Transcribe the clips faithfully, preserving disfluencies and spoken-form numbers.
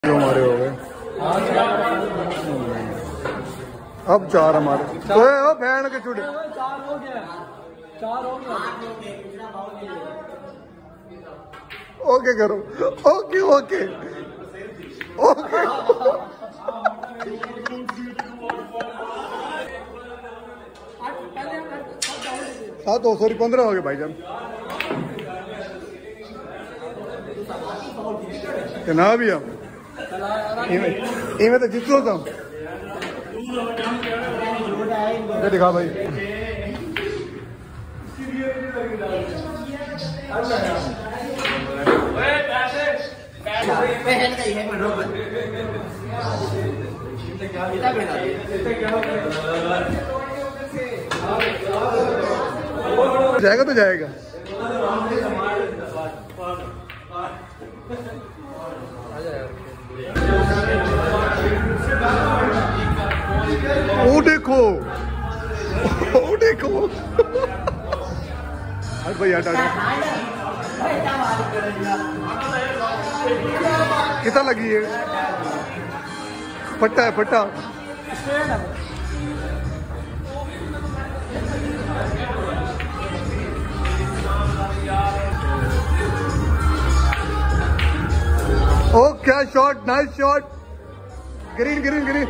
जो हमारे हो गए अब चार हमारे तो ओ बहन के छुटे चार हो गया चार हो गया ओके करो ओके ओके ओके सात हो सॉरी पंद्रह हो गए भाईजान ना भी हम इवें तो जितो तुम दिखा भाई जाएगा तो जाएगा ओ देखो ओ देखो अरे भैया टाटा कितना लगी है फट्टा है फट्टा ओ क्या shot nice shot green green green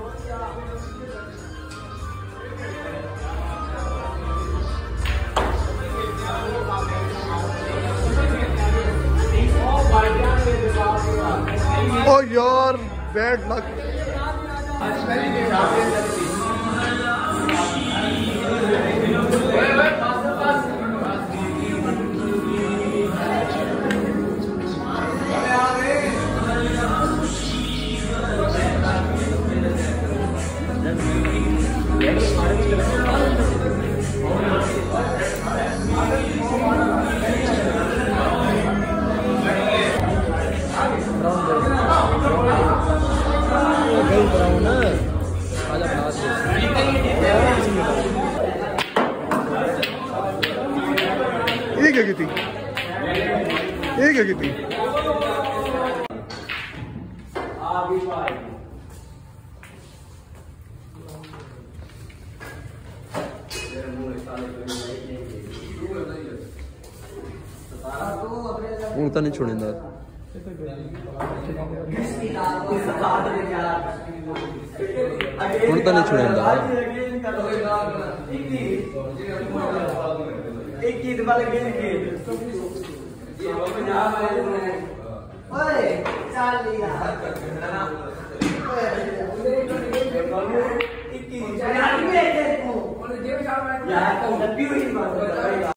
ओ यार बैड लक एक है कितनी एक है कितनी हूं तो नहीं छोड़ेंदा हूं तो नहीं छोड़ेंदा एक गीत वाले गेम के ओए चाल लिया एक गीत यार ये देखो यार तो डब्बी हुई बात